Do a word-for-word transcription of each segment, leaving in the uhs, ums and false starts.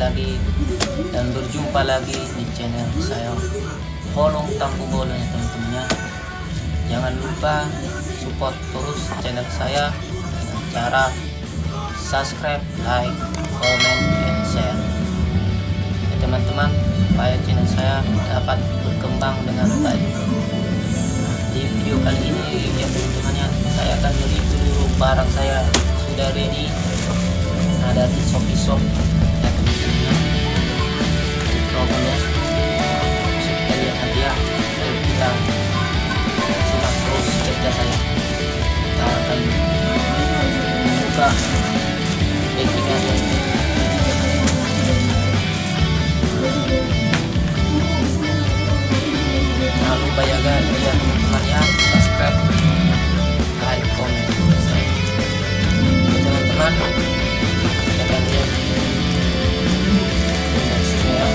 lagi dan berjumpa lagi di channel saya Holong Tampu Bola ya teman-teman ya. Jangan lupa support terus channel saya dengan cara subscribe, like, comment, and share ya teman-teman, supaya channel saya dapat berkembang dengan baik. Di video kali ini ya teman-teman ya, saya akan mereview dulu barang saya sudah ready, ada di Shopee Shop ya teman-teman ya. Problemnya bisa kita lihat nanti ya. Saya bilang simak terus kerja saya. Kita akan buka packingannya. Jangan lupa ya guys ya teman-teman ya, subscribe, like, comment, share ya teman-teman. Kita akan lihat unboxingnya ya.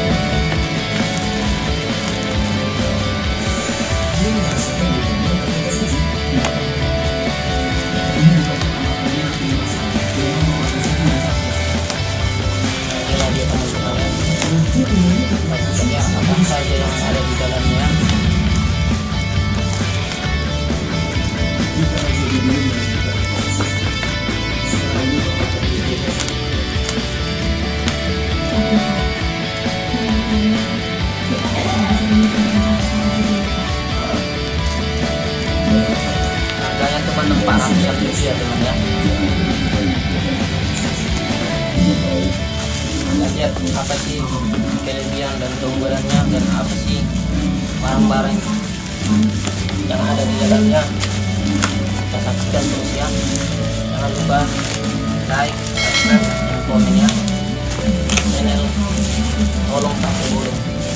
Inilah dia teman-teman ya. Langsung saja apa saja yang ada di dalamnya. Harganya cuma empat ratus ribu ya teman ya. Kita lihat apa sih kelebihan dan keunggulannya dan apa sih barang-barang yang ada di dalamnya. Kita saksikan terus ya. Jangan lupa like, subscribe, dan komen ya. Channel Holong Tampu Bola.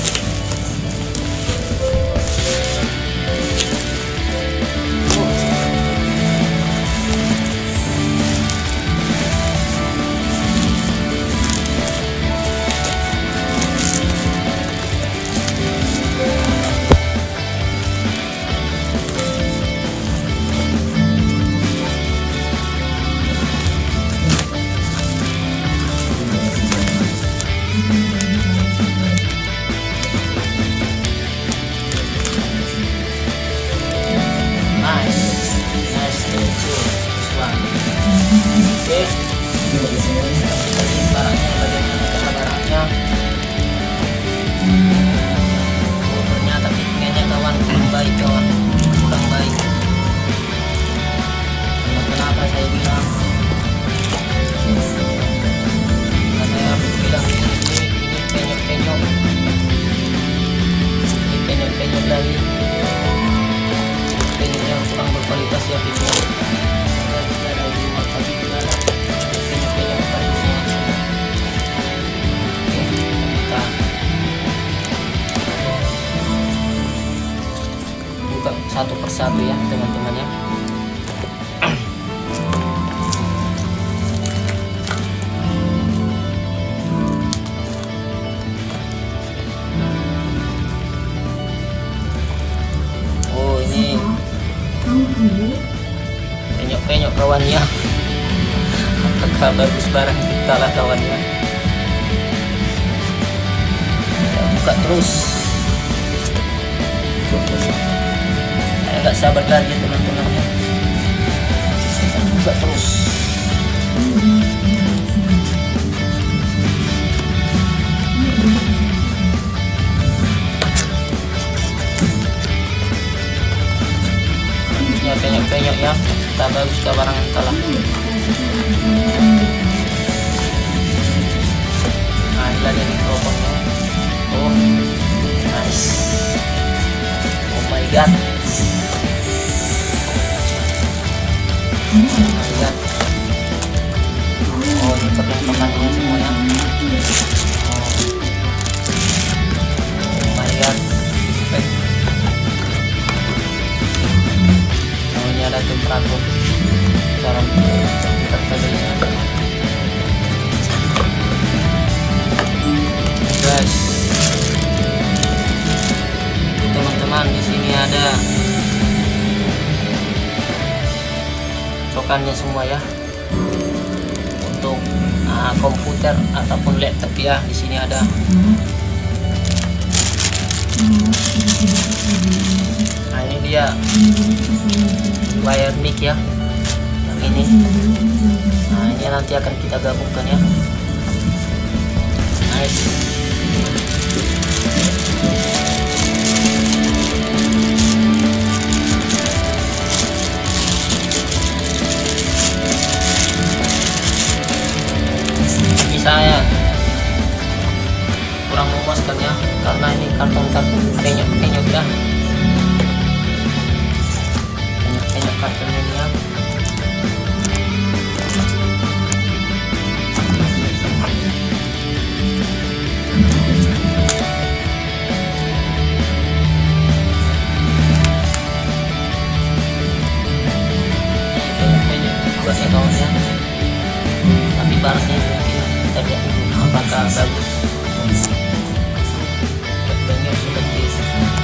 Satu persatu ya teman-teman ya. Oh ini penyok-penyok kawannya. Apakah bagus barang kita lah kawannya. Kita buka terus. Nggak sabar lagi teman-teman ya. Buka terus. Ya penyok-penyok ya. Kita bagus ke barang kalah. Nah inilah dia mikrofonnya. Oh nice. Oh my god. Lihat. Oh ini perlengkapannya semuanya. Oh my god. Oh ini ada temperatur cara terkadangnya guys. Teman-teman di sini ada cokannya semua ya, untuk uh, komputer ataupun laptop ya. Di sini ada. Nah ini dia wire mic ya, yang ini. Nah ini nanti akan kita gabungkan ya. Nice. Saya kurang memuaskan ya, karena ini karton-karton penyok-penyok ya, penyok-penyok karton ini ya. Penyok-penyok buat ya kawan ya, tapi barangnya mungkin kita lihat apakah bagus. Penyok seperti ini.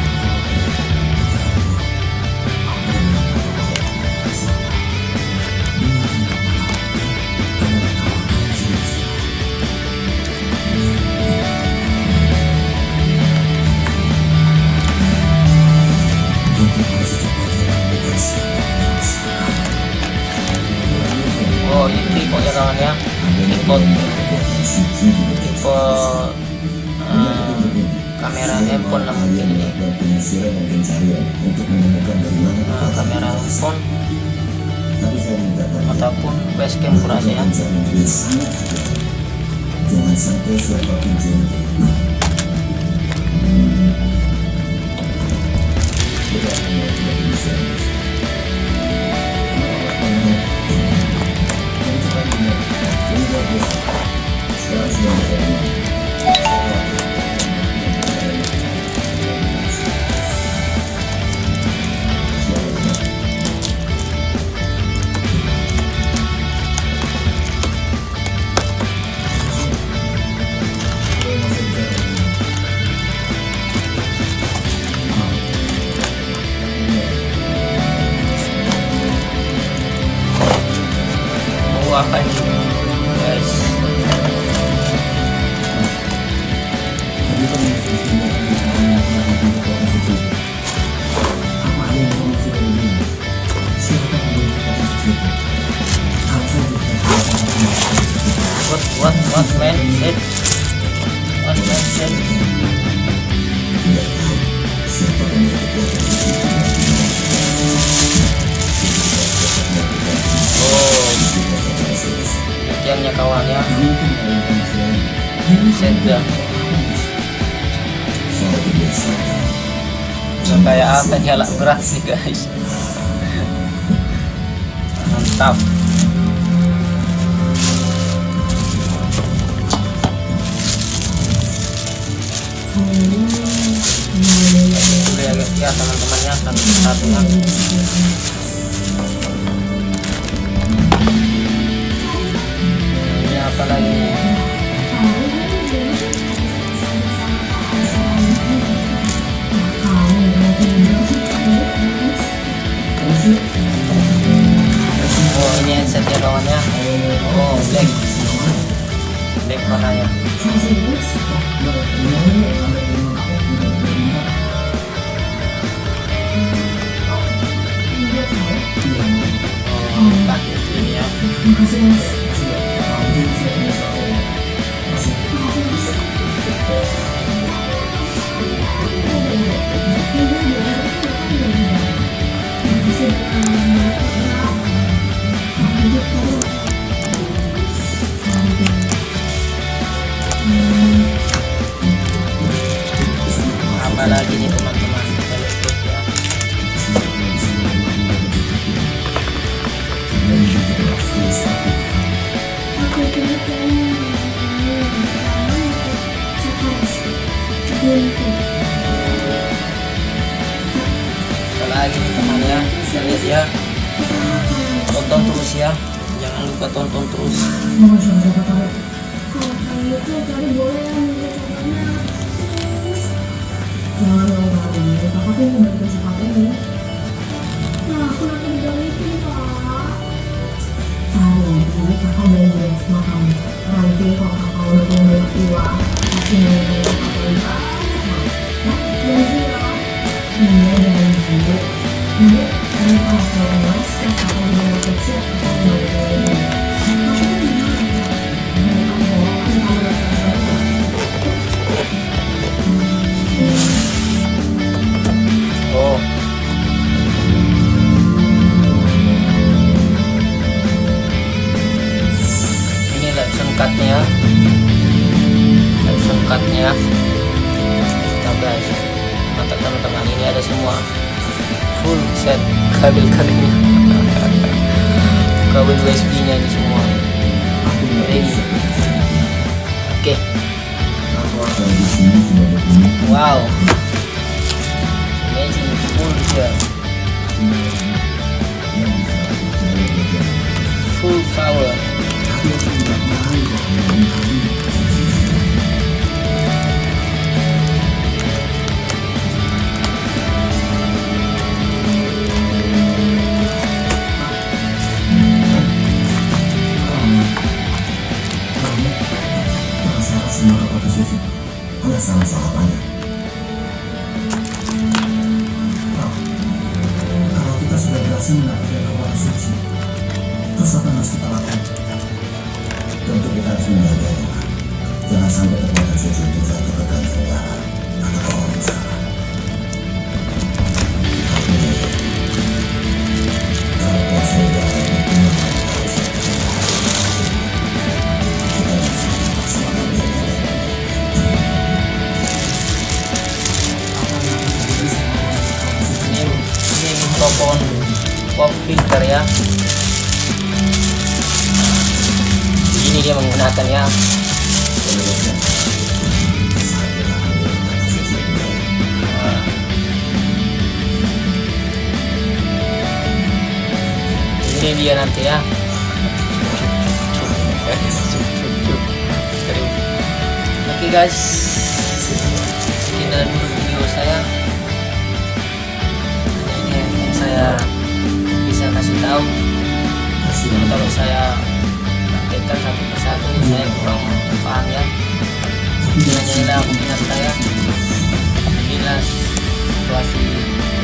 Oh ini tripod ya kawan ya, tripod tripod uh, kamera handphone lah mungkin ini. Nah, kamera handphone ataupun webcam kurasa ya. Apa ini guys? What what what man? It what man said? Yang kawan ya, senda kayak apa nih, alat berat sih guys, mantap. Lihat ya teman-temannya satu-satu ya. Apalagi oh ini headset ya kawannya. Oh black black warnanya. Oh pakai ini ya. Apalagi nih teman-teman, kita lihat ya. Apalagi nih teman ya, kita lihat ya. Tonton terus ya, jangan lupa tonton terus. Jangan dong Kak, ini Kakak tuh yang balikin sepatunya. Nah, aku nanti dibalikin Kak. Tahu jadi kakak belanja sama kamu. Nanti kalau kakak udah punya banyak uang, pasti nanya kakak lupa. Nah, ya, janji ya. Iya, janji. Nanti kalau kakak mau emas, terus kakak udah mau kecil, kakak mau beli. Oh, ini lapson cutnya, lapson cutnya. Kita guys, mantap teman-teman, ini ada semua full set kabel-kabelnya, kabel U S B nya ini semua ready. Oke, wow, amazing, full set, full power. Ada salah-salah banyak. Nah, kalau kita sudah berhasil mendapatkan kekuatan suci, terus apa yang harus kita lakukan? Tentu kita harus menjaganya. Jangan sampai kekuatan suci itu jatuh ke tangan saudara atau orang yang salah. Kalau saudara itu memang harus kita bisa melaksanakan dia. Ini mikrofon pop filter ya. Ini dia menggunakannya. Nah, ini dia nanti ya. Oke guys, sekian dulu video saya. Ini yang saya bisa kasih tahu. Kalau saya praktekkan satu persatu saya kurang paham ya. Inilah minat saya. Inilah situasi